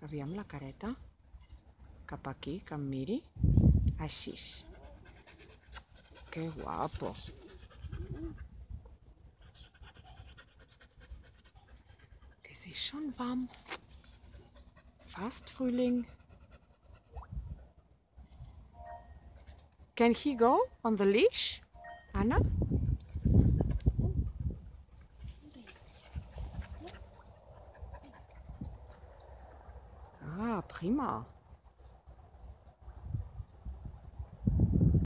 Aviam la careta. Cap aquí, que em miri. Així. Que guapo. Es ist schon warm. Fast Frühling. Can he go on the leash, Anna? Ah, prima.